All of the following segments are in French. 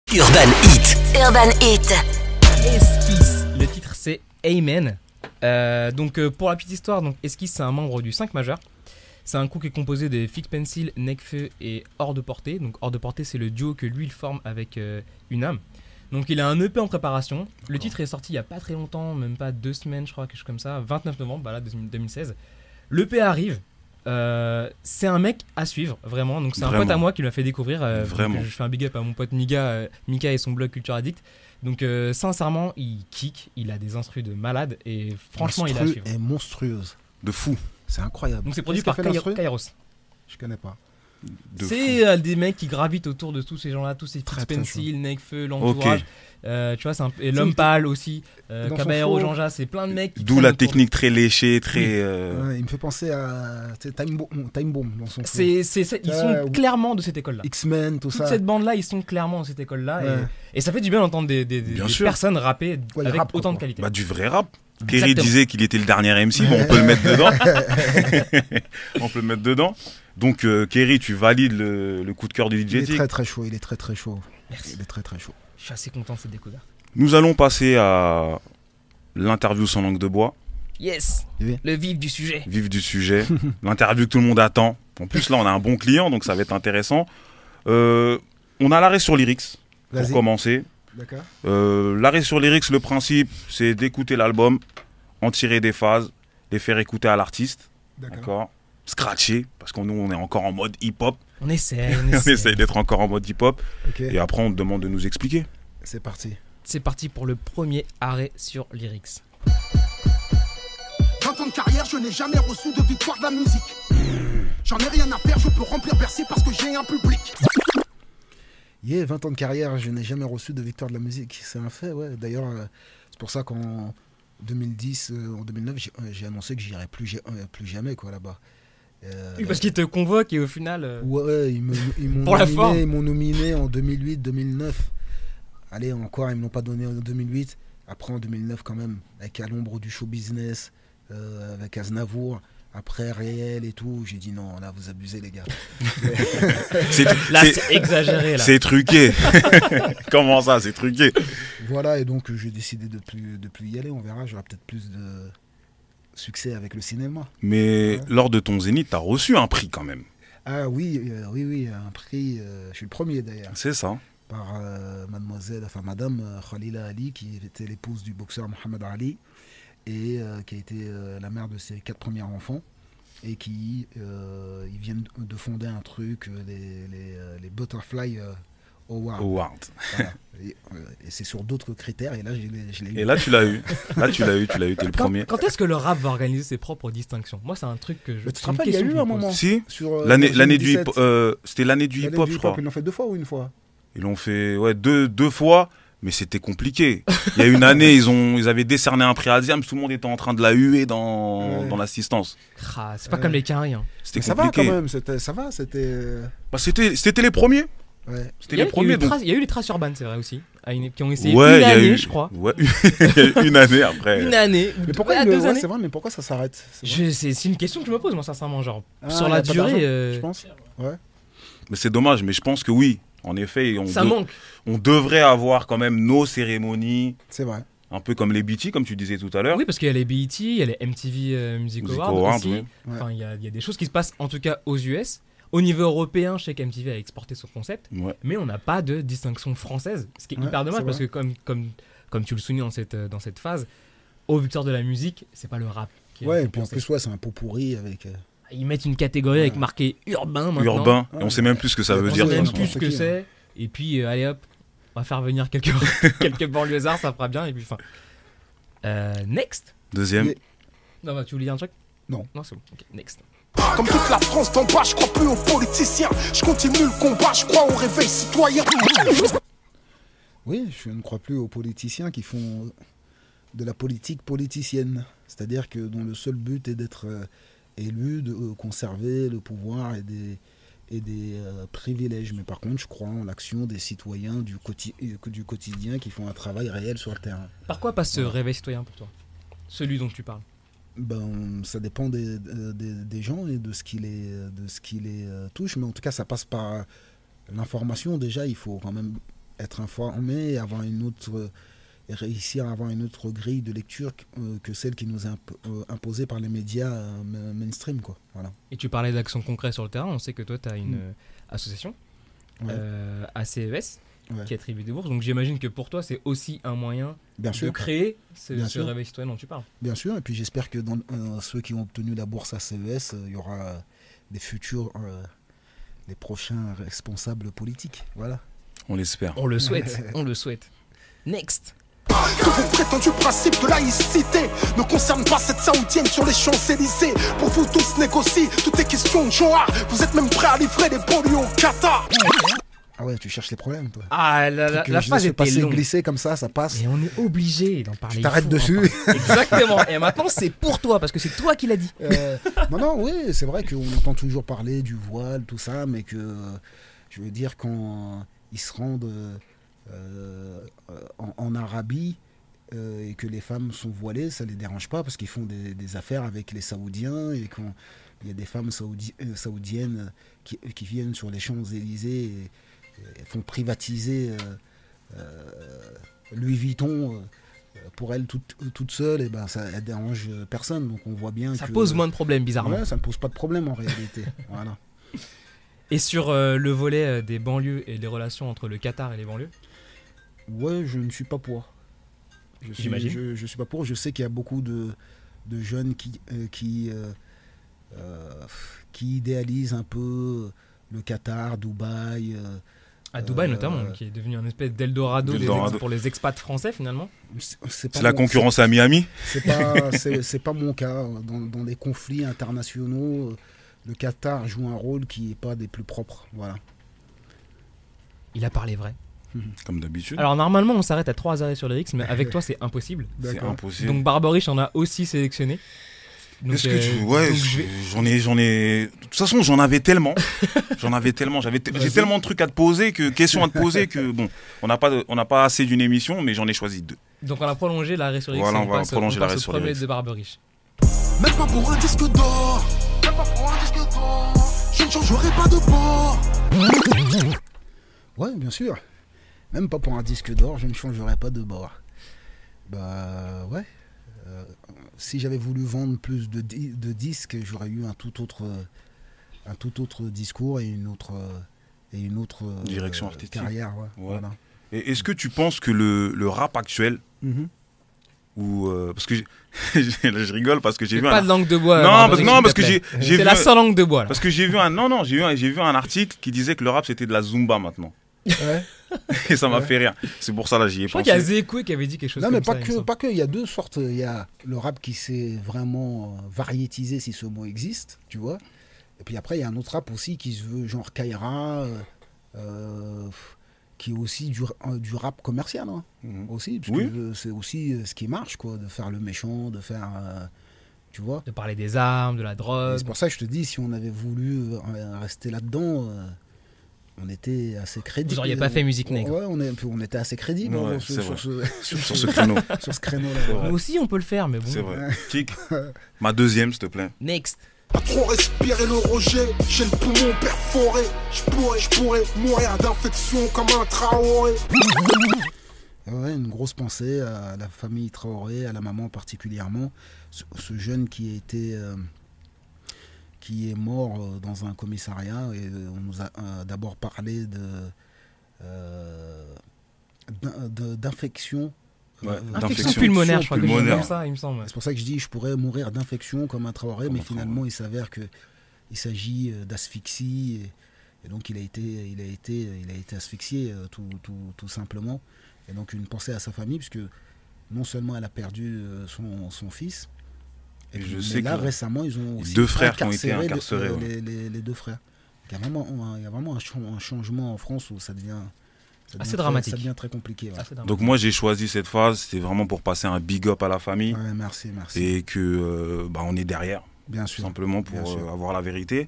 Urban Hit. Urban Hit. Esquisse. Le titre c'est Amen. Pour la petite histoire, Esquisse c'est un membre du 5 majeur. C'est un crew qui est composé de Fix Pencil, Nekfeu et Hors de Portée. Donc Hors de Portée c'est le duo que lui il forme avec Unam. Donc il a un EP en préparation. Le titre est sorti il y a pas très longtemps, même pas 2 semaines je crois, quelque chose comme ça, 29 novembre, 2016. L'EP arrive. C'est un mec à suivre vraiment, donc c'est un pote à moi qui m'a fait découvrir. Je fais un big up à mon pote Mika et son blog Culture Addict. Donc sincèrement il kick, il a des instrus de malade et franchement il est à suivre. Est monstrueuse, De fou. c'est incroyable. Donc c'est produit par Kairos. Je connais pas. C'est des mecs qui gravitent autour de tous ces gens-là, tous ces Fix Pencil, Nekfeu, l'entourage. Tu vois, et l'homme pâle aussi, Caballero, Jean-Jacques, c'est plein de mecs. D'où la technique très léchée, très. Ouais, il me fait penser à Time Bomb dans son flow. Ils sont clairement de cette école-là. X-Men, tout ça. Toute cette bande-là, ils sont clairement de cette école-là. Ouais. Et ça fait du bien d'entendre des personnes rapper avec rap, autant de quoi. qualité. Bah, du vrai rap. Kerry Exactement. disait qu'il était le dernier MC, bon, on peut le mettre dedans. On peut le mettre dedans. Donc, Kerry, tu valides le coup de cœur du Il DJ est Tic. très très chaud, il est très très chaud. Merci. Il est très très chaud. Je suis assez content de cette découverte. Nous allons passer à l'interview sans langue de bois, Yes, Oui. le vif du sujet. vif du sujet. L'interview que tout le monde attend. En plus, là, on a un bon client, donc ça va être intéressant. On a l'arrêt sur lyrics, pour Vas-y. commencer. D'accord. L'arrêt sur lyrics, le principe, c'est d'écouter l'album, en tirer des phases, les faire écouter à l'artiste, d'accord, scratcher, parce qu'on nous on est encore en mode hip-hop, On essaie. on essaye d'être encore en mode hip-hop, Ok. et après on te demande de nous expliquer. C'est parti. C'est parti pour le premier arrêt sur lyrics. 20 ans de carrière, je n'ai jamais reçu de victoire de la musique. J'en ai rien à faire, je peux remplir Bercy parce que j'ai un public. 20 ans de carrière, je n'ai jamais reçu de victoire de la musique. C'est un fait, ouais. D'ailleurs, c'est pour ça qu'en 2010, en 2009, j'ai annoncé que j'irai plus jamais quoi là-bas. Oui, parce qu'ils te convoquent et au final. Ouais, ils m'ont Pour la forme. nominé en 2008, 2009. Allez, encore, ils me l'ont pas donné en 2008. Après, en 2009, quand même, avec À l'ombre du show business, avec Aznavour. Après, Réel et tout. J'ai dit non, là, vous abusez, les gars. Là, c'est exagéré. Là. C'est truqué. Comment ça, c'est truqué? Voilà, et donc, j'ai décidé de plus y aller. On verra, j'aurai peut-être plus de succès avec le cinéma. Mais Ouais. lors de ton zénith, t'as reçu un prix quand même. Ah oui, un prix. Je suis le premier d'ailleurs. C'est ça. Par madame Khalila Ali, qui était l'épouse du boxeur Mohamed Ali et qui a été la mère de ses 4 premiers enfants et qui ils viennent de fonder un truc, les Butterfly Awards. Howard. Voilà. Et c'est sur d'autres critères et là je l'ai eu. Et là, tu l'as eu. T'es le premier. Quand est-ce que le rap va organiser ses propres distinctions? Moi, c'est un truc que je. Mais tu te c'est une rappelles, il y a question eu que un je me pose. moment. Si, Sur, l'année en du 2017, c'était l'année du l'année hip-hop, du je crois. Ils l'ont fait 2 fois ou une fois? Ils l'ont fait deux fois, mais c'était compliqué. Il y a une année, ils avaient décerné un prix à Diams, tout le monde était en train de la huer dans l'assistance. Ah, c'est pas comme les carrés. Hein. C'était Mais ça va compliqué. quand même, c'était. Bah, c'était les premiers. Ouais. C'était les premiers. Donc... Il y a eu les traces urbaines, c'est vrai aussi, qui ont essayé Ouais, une il y a année, eu, je crois. Ouais, il y a eu une année après. Une année. Mais pourquoi Ouais, 2 années. c'est vrai, mais pourquoi ça s'arrête? C'est vrai. C'est une question que je me pose, moi, sincèrement. Genre, Ah, sur y la a pas d'argent, durée. je pense. Ouais. Mais c'est dommage, mais je pense que oui. En effet, Ça manque. on devrait avoir quand même nos cérémonies, C'est vrai. un peu comme les BT, comme tu disais tout à l'heure. Oui, parce qu'il y a les BET, il y a les MTV Music Music Awards Awards, aussi. oui. Enfin, il y a des choses qui se passent, en tout cas, aux US. Au niveau européen, je sais qu'MTV a exporté son concept, Ouais. mais on n'a pas de distinction française, ce qui est Ouais, hyper dommage c'est parce que comme tu le soulignes dans cette phase, au victoire de la musique, c'est pas le rap. Qui est Ouais, et puis en récompensé. plus, ouais, c'est un pot pourri avec. Ils mettent une catégorie avec marqué urbain maintenant. Urbain, et Ouais. on sait même plus ce que ça Ouais, veut on dire. On de sait toute même façon. plus ce que c'est. Et puis, allez hop, on va faire venir quelques, quelques banlieusards, ça fera bien. Et puis, next. Deuxième. Mais- Non, bah, tu voulais dire un truc? Non. Non, c'est bon. Ok, next. Comme toute la France d'en bas, je crois plus aux politiciens. Je continue le combat, je crois au réveil citoyen. Oui, je ne crois plus aux politiciens qui font de la politique politicienne. C'est-à-dire que dont le seul but est d'être élu, de conserver le pouvoir et des privilèges. Mais par contre, je crois en l'action des citoyens du quotidien qui font un travail réel sur le terrain. Par quoi passe ce réveil citoyen pour toi? Celui dont tu parles. Ben, ça dépend des gens et de ce qui les touche, mais en tout cas, ça passe par l'information. Déjà, il faut quand même être informé et avoir une autre et réussir à avoir une autre grille de lecture que celle qui nous est imposée par les médias mainstream, quoi. Voilà. Et tu parlais d'actions concrètes sur le terrain. On sait que toi, tu as une association, ACES, qui attribue des bourses. Donc j'imagine que pour toi, c'est aussi un moyen de créer ce réveil citoyen dont tu parles. Bien sûr, et puis j'espère que dans ceux qui ont obtenu la bourse ACES, il y aura des futurs, des prochains responsables politiques. Voilà. On l'espère. On le souhaite, on le souhaite. Next. Que vos prétendus principes de laïcité ne concernent pas cette saoudienne sur les Champs-Élysées. Pour vous tous négocier, tout est question de genre. Vous êtes même prêts à livrer des banlieues au Qatar. Ah ouais, tu cherches les problèmes, toi. Ah, la phase était longue. Glisser comme ça passe. Et on est obligé d'en parler. Tu t'arrêtes dessus. Exactement. Et maintenant, c'est pour toi, parce que c'est toi qui l'as dit. Non, oui, c'est vrai qu'on entend toujours parler du voile, tout ça, mais que, je veux dire, quand ils se rendent en Arabie et que les femmes sont voilées, ça les dérange pas parce qu'ils font des affaires avec les Saoudiens et quand il y a des femmes saoudiennes qui viennent sur les Champs-Élysées et font privatiser Louis Vuitton pour elles toutes seules, et ben ça dérange personne. Donc on voit bien ça pose moins de problèmes, bizarrement. Ouais, ça ne pose pas de problème en réalité. Voilà. Et sur le volet des banlieues et les relations entre le Qatar et les banlieues? Ouais, je ne suis pas pour. J'imagine. Je suis pas pour. Je sais qu'il y a beaucoup de jeunes qui idéalisent un peu le Qatar, Dubaï. À Dubaï notamment, qui est devenu un espèce d'Eldorado pour les expats français finalement. C'est la concurrence à Miami. C'est pas mon cas. Dans les conflits internationaux, le Qatar joue un rôle qui n'est pas des plus propres. Voilà. Il a parlé vrai. Comme d'habitude. Alors normalement on s'arrête à 3 arrêts sur les X, mais avec toi c'est impossible. C'est impossible. Donc Barbarich en a aussi sélectionné. Est-ce que tu... Ouais, j'en ai... De toute façon, j'en avais tellement. J'ai tellement de trucs à te poser, questions à te poser, que bon, on n'a pas assez d'une émission, mais j'en ai choisi 2. Donc on a prolongé l'arrêt sur les X. Voilà, on va prolonger l'arrêt sur les X. De Barbarich. Même pas pour un disque d'or. Je ne changerai pas de bord. Ouais, bien sûr. Même pas pour un disque d'or, je ne changerai pas de bord. Bah ouais. Si j'avais voulu vendre plus de disques, j'aurais eu un tout autre discours et une autre direction artistique, carrière. Ouais. Voilà. Et est-ce que tu penses que le rap actuel, parce que je rigole parce que j'ai vu pas de langue de bois. Non, parce que j'ai c'est la seule langue de bois. Là. Parce que j'ai vu un article qui disait que le rap c'était de la Zumba maintenant. Ouais. Et ça m'a fait rire. C'est pour ça là j'y ai pensé. Je crois qu'il y a Zekoué qui avait dit quelque chose comme ça. Non, mais pas que. Il y a deux sortes. Il y a le rap qui s'est vraiment variétisé, si ce mot existe, tu vois. Et puis après, il y a un autre rap aussi qui se veut genre Kaira, qui est aussi du rap commercial. Hein, aussi, parce que c'est aussi ce qui marche, quoi, de faire le méchant, de faire. Tu vois. De parler des armes, de la drogue. C'est pour ça que je te dis, si on avait voulu rester là-dedans. On était assez crédible. Vous n'auriez pas fait musique nègre. Ouais, on était assez crédible sur ce créneau. Sur ce créneau-là. Nous aussi, on peut le faire, mais bon. C'est vrai. Kik, ma deuxième, s'il te plaît. Next. À trop respirer le rejet, j'ai le poumon perforé. Je pourrais mourir d'infection comme un Traoré. Ouais, une grosse pensée à la famille Traoré, à la maman particulièrement. Ce jeune qui est mort dans un commissariat et on nous a d'abord parlé d'infection. Infection pulmonaire, je crois que c'est comme ça, il me semble. C'est pour ça que je dis je pourrais mourir d'infection comme un Traoré, mais finalement il s'avère qu'il s'agit d'asphyxie et donc il a été asphyxié tout simplement. Et donc une pensée à sa famille, puisque non seulement elle a perdu son fils, et puis, je sais que récemment, ils ont aussi 2 frères qui ont été incarcérés. Les 2 frères. Il y a vraiment un changement en France où ça devient assez dramatique. Ça devient très compliqué. Ouais. Donc moi, j'ai choisi cette phase, c'était vraiment pour passer un big up à la famille. Ouais, merci. Et que on est derrière. Bien sûr. Simplement pour avoir la vérité.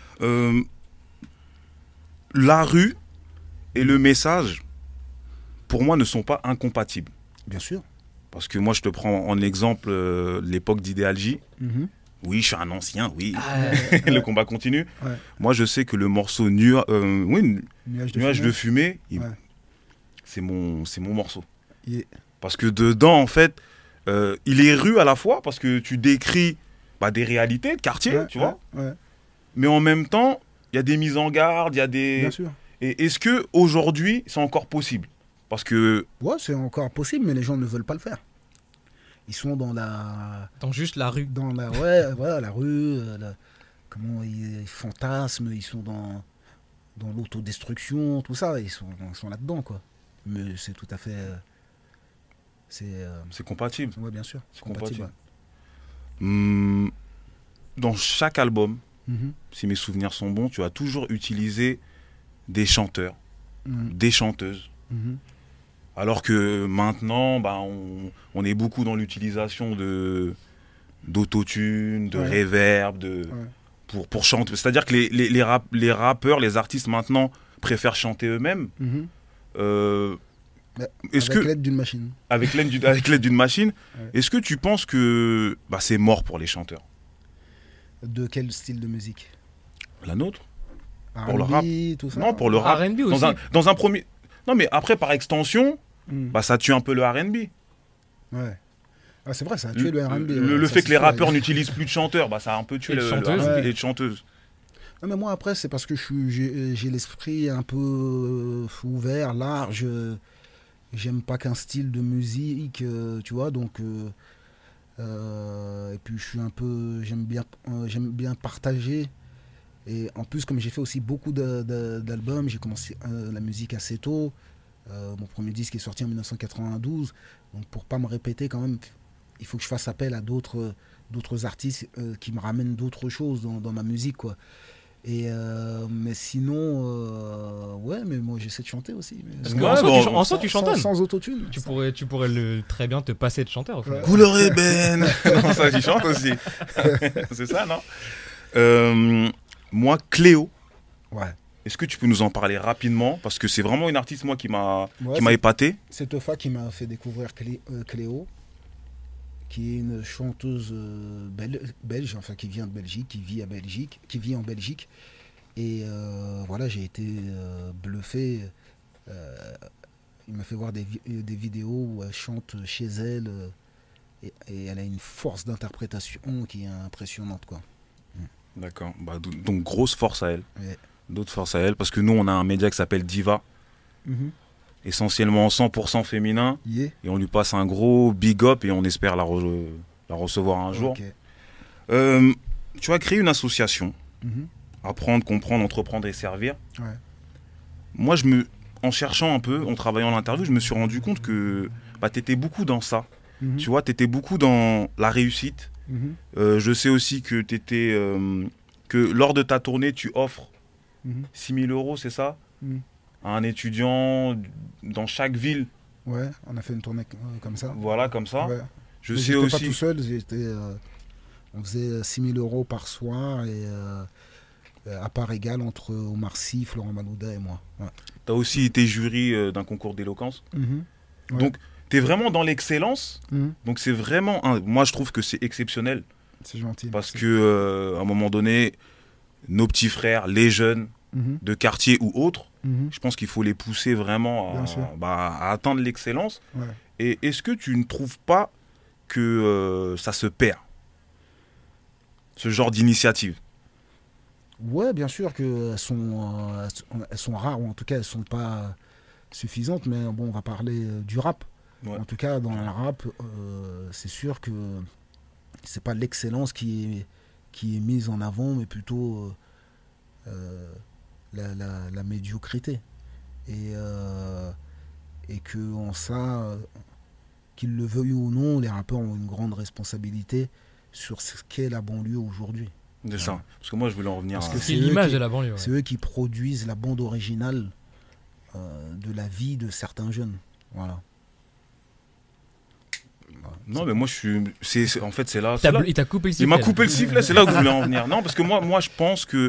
La rue et le message, pour moi, ne sont pas incompatibles. Bien sûr. Parce que moi, je te prends en exemple l'époque d'Idéal J. Oui, je suis un ancien, oui. Le combat continue. Ouais. Moi, je sais que le morceau Nuage de fumée, c'est mon morceau. Yeah. Parce que dedans, en fait, il est rue à la fois, parce que tu décris des réalités de quartier, tu vois. Ouais. Mais en même temps, il y a des mises en garde, il y a des... Bien sûr. Et est-ce qu'aujourd'hui, c'est encore possible? Parce que... Ouais, c'est encore possible, mais les gens ne veulent pas le faire. Ils sont dans la... Dans juste la rue. Dans la, la rue, comment ils fantasment, ils sont dans l'autodestruction, tout ça, ils sont là-dedans, quoi. Mais c'est tout à fait... c'est compatible. Ouais, bien sûr. C'est compatible. Dans chaque album, si mes souvenirs sont bons, tu as toujours utilisé des chanteurs, des chanteuses. Alors que maintenant, on est beaucoup dans l'utilisation d'autotune, de reverb, pour chanter. C'est-à-dire que les rappeurs, les artistes maintenant préfèrent chanter eux-mêmes. Avec l'aide d'une machine. Avec l'aide d'une machine. Est-ce que tu penses que c'est mort pour les chanteurs? De quel style de musique? La nôtre. Pour le rap, tout ça. Non, pour le rap. R&B aussi. Dans un premier... Non, mais après, par extension, ça tue un peu le R&B. Ouais. Ah, c'est vrai, ça a tué le R&B. Le fait que les rappeurs n'utilisent plus de chanteurs, ça a un peu tué le R&B et les chanteuses. Non, mais moi, après, c'est parce que j'ai l'esprit un peu ouvert, large. J'aime pas qu'un style de musique, tu vois, donc... et puis, je suis un peu... J'aime bien partager. Et en plus, comme j'ai fait aussi beaucoup d'albums, j'ai commencé la musique assez tôt. Mon premier disque est sorti en 1992. Donc pour pas me répéter quand même, il faut que je fasse appel à d'autres artistes qui me ramènent d'autres choses dans ma musique, quoi. Et mais sinon, mais moi j'essaie de chanter aussi. Parce en soi, tu chantonnes. Sans autotune. Tu pourrais très bien te passer de chanteur. Au final. Couleur ébène. Non, ça, j'y chante aussi. C'est ça, non? Moi, Cléo. Ouais. Est-ce que tu peux nous en parler rapidement? Parce que c'est vraiment une artiste, moi, qui m'a épaté. C'est Teufa qui m'a fait découvrir Cléo, qui est une chanteuse belge, enfin qui vient de Belgique, qui vit en Belgique. Et voilà, j'ai été bluffé. Il m'a fait voir des vidéos où elle chante chez elle. Et elle a une force d'interprétation qui est impressionnante, quoi. D'accord. Donc, grosse force à elle. Ouais. D'autres forces à elle. Parce que nous, on a un média qui s'appelle Diva. Essentiellement 100% féminin. Yeah. Et on lui passe un gros big up et on espère la recevoir un jour. Tu as créé une association. Apprendre, comprendre, entreprendre et servir. Ouais. Moi, en cherchant un peu, en travaillant l'interview, je me suis rendu compte que tu étais beaucoup dans ça. Tu vois, tu étais beaucoup dans la réussite. Je sais aussi que que lors de ta tournée, tu offres 6 000 €, c'est ça, à un étudiant dans chaque ville. Ouais, on a fait une tournée comme ça. Voilà, comme ça. Ouais. Je sais aussi. Pas tout seul, on faisait 6 000 € par soir et à part égale entre Omar Sy, Florent Malouda et moi. Ouais. Tu as aussi été jury d'un concours d'éloquence. Ouais. Donc, tu es vraiment dans l'excellence. Donc, c'est vraiment. Moi, je trouve que c'est exceptionnel. C'est gentil. Parce que, à un moment donné, nos petits frères, les jeunes de quartier ou autres, je pense qu'il faut les pousser vraiment à atteindre l'excellence. Ouais. Et est-ce que tu ne trouves pas que ça se perd, ce genre d'initiative? Ouais, bien sûr qu'elles sont rares, ou en tout cas elles ne sont pas suffisantes, mais bon, on va parler du rap. Ouais. En tout cas, dans le rap, c'est sûr que c'est pas l'excellence qui est mise en avant, mais plutôt la médiocrité. Et que en ça, qu'ils le veuillent ou non, les rappeurs ont une grande responsabilité sur ce qu'est la banlieue aujourd'hui. C'est ça. Parce que moi, je voulais en revenir. Parce que c'est l'image de la banlieue. Ouais. C'est eux qui produisent la bande originale de la vie de certains jeunes. Voilà. Non, mais moi, en fait, c'est là. Il t'a coupé le sifflet. Il m'a coupé le sifflet, c'est là où je voulais en venir. Non, parce que moi je pense que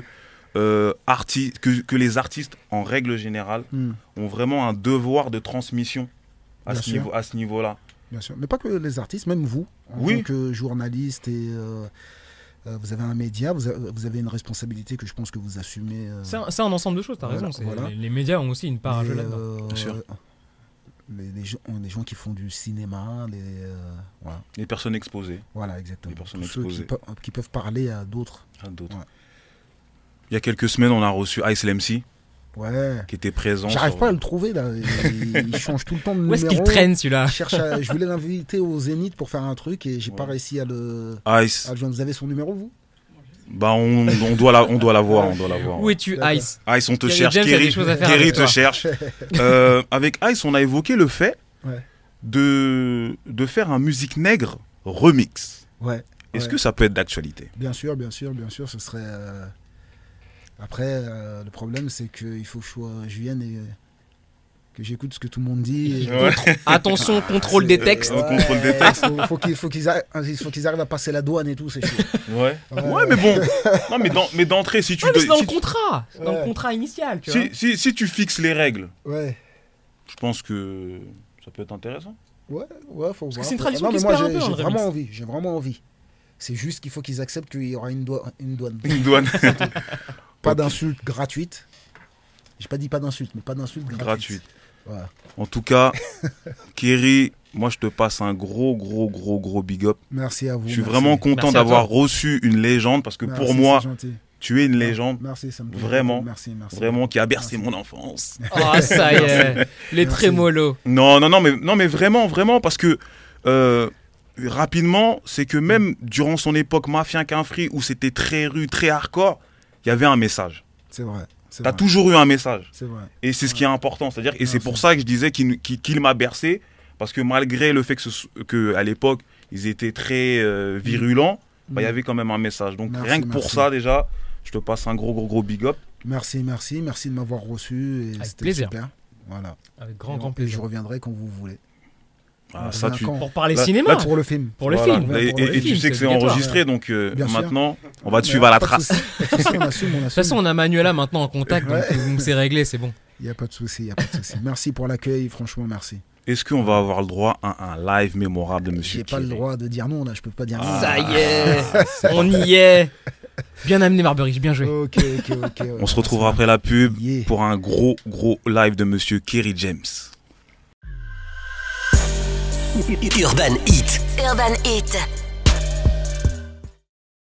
les artistes, en règle générale, ont vraiment un devoir de transmission à ce niveau-là. Bien sûr. Mais pas que les artistes, même vous, en tant que journaliste et... vous avez un média, vous avez une responsabilité que je pense que vous assumez. C'est un ensemble de choses, tu as raison. Voilà. Les médias ont aussi une part à jouer là-dedans. Bien sûr. les gens qui font du cinéma, voilà. Les personnes exposées. Voilà, exactement. Les personnes tous ceux exposées. qui peuvent parler à d'autres. Ouais. Ouais. Il y a quelques semaines, on a reçu Ice MC Ouais. qui était présent. J'arrive pas à le trouver là. Il change tout le temps de Où numéro. est-ce qu'il traîne celui-là? Je voulais l'inviter au Zénith pour faire un truc et j'ai pas réussi à le Ice. joindre. Vous avez son numéro, vous? Bah on doit la voir. Où es-tu, D'accord. Ice? Ice, on te Kerry cherche. James a des choses à faire Kerry avec te toi. cherche. Avec Ice, on a évoqué le fait Ouais. de faire un musique nègre remix. Ouais. Est-ce Ouais. que ça peut être d'actualité? Bien sûr, ce serait. Après, le problème, c'est qu'il faut que je vienne et que j'écoute ce que tout le monde dit. Et... Ouais. Attention, contrôle des textes. Contrôle des textes. Faut qu'ils arrivent à passer la douane et tout, c'est chaud. Ouais. Ouais. Ouais, mais bon. Non, mais d'entrée, si tu Ouais, mais c'est dans si- le contrat. C'est dans le Ouais. contrat initial, tu vois. si tu fixes les règles, Ouais. je pense que ça peut être intéressant. Ouais, faut voir. que c'est une tradition Non, qui mais se moi, perd un peu, j'ai hein, le vraiment remix. envie. J'ai vraiment envie. C'est juste qu'il faut qu'ils acceptent qu'il y aura une douane. Une douane Pas Ok. d'insultes gratuites. J'ai pas dit pas d'insultes, mais pas d'insultes gratuites. gratuite. Voilà. En tout cas, Kerry, moi je te passe un gros big up. Merci à vous. Je suis merci. vraiment content Merci à d'avoir toi. reçu une légende parce que Merci, pour moi, c'est gentil. tu es une légende Merci, ça me fait Vraiment. plaisir. Merci. vraiment qui a bercé Merci. mon enfance. Ah, ça y est. Les Merci. trémolos. Non, mais vraiment parce que rapidement, c'est que même durant son époque Mafia qu'un free où c'était très rude, très hardcore, il y avait un message. C'est vrai. C'est T'as vrai. toujours eu un message. C'est vrai. Et c'est ce qui est important. C'est-à-dire, et c'est Merci. pour ça que je disais qu'il m'a bercé. Parce que malgré le fait que à l'époque, ils étaient très virulents, bah, il y avait quand même un message. Donc Merci, rien que pour merci. ça, déjà, je te passe un gros big up. Merci de m'avoir reçu. Et Avec c'était plaisir. super. Voilà. Avec Et grand Je plaisir. reviendrai quand vous voulez. Ah, On ça, revient tu... quand Pour parler Là- cinéma. là, Pour le film. Pour le Voilà. film. Et, Pour le et tu film, sais que c'est c'est obligatoire. enregistré, donc Bien sûr. maintenant, on va te suivre à la Pas de trace. souci, pas de souci, on assume. De toute façon, on a Manuela maintenant en contact, donc Ouais. c'est réglé, c'est bon. Il n'y a pas de souci. Merci pour l'accueil, franchement, merci. Est-ce qu'on va avoir le droit à un live mémorable de Monsieur J'ai pas le Kerry? droit de dire non, là, je peux pas dire non. Ça y est. On y est. Bien amené, Marbury, bien joué. Ok. On se retrouve après la pub Yeah. pour un gros live de Monsieur Kerry James. Urban Hit. Urban Hit.